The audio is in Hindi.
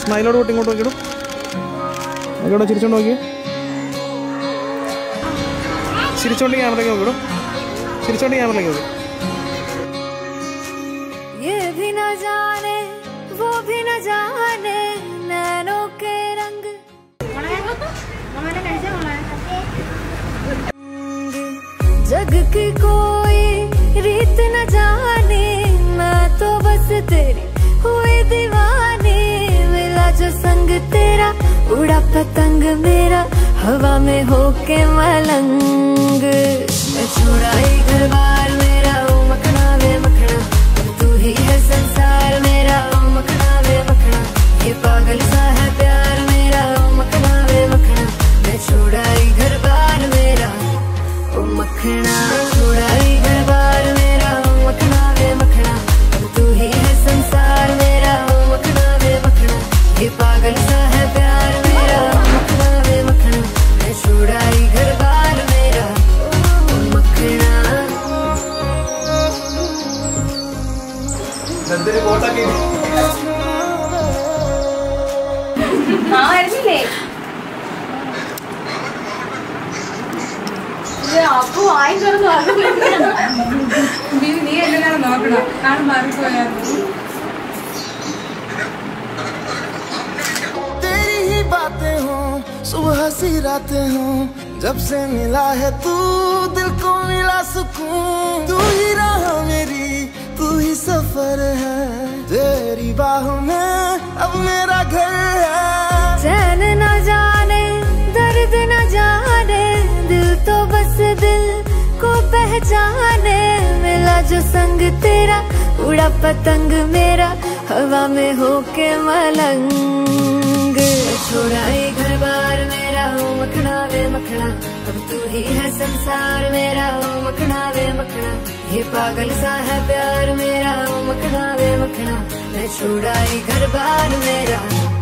സ്മൈലോട് കൂട്ടി ഇങ്ങോട്ട് നോക്കിയിടും. നോക്കിയോട്ടോ, ചിരിച്ചോണ്ട് നോക്കിയേ. ചിരിച്ചോണ്ട് ക്യാമറയ്ക്ക് നോക്കിയിടും. ചിരിച്ചോണ്ട് ക്യാമറയ്ക്ക് നോക്കി. जग की कोई रीत न जाने, मैं तो बस तेरी हुई दीवानी। मिला जो संग तेरा, उड़ा पतंग मेरा हवा में होके मलंग। मैं छुड़ाई घर बार मेरा, ओ मखना वे मखना, तू ही है संसार मेरा, ओ मखना वे मखना। ये पागल सा है प्यार मेरा, ओ मखना वे मखना। मैं छुड़ाई घर बार मेरा, ओ मखना। छुड़ाई घर बार मेरा, ओ मखना वे मखना, तू ही है संसार मेरा, ओ मखना वे मखना। ये पागल सा है प्यार मेरा, ओ मखना वे मखना। मैं छुड़ाई घर बार मेरा, ओ मखना। आपको आई कर दो നീ എല്ലാം നോക്കണം കാണാൻ മാറിപ്പോയായിരുന്നു. तेरी ही बातें हो, सुबह सी रातें हो, जब से मिला है तू दिल को मिला सुकून। तू ही राह मेरी, तू ही सफर है, तेरी बाहों में अब मेरा घर है। चैन न जाने दर्द न जाने, दिल तो बस दिल को पहचाने। मिला जो संग तेरा, उड़ा पतंग मेरा हवा में होके मलंग। छुड़ाई घर बार मेरा, ओ मखना वे मखना, अब तू ही है संसार मेरा, ओ मखना वे मखना। ये पागल सा है प्यार मेरा, ओ मखना वे मखना। मैं छुड़ाई घर बार मेरा।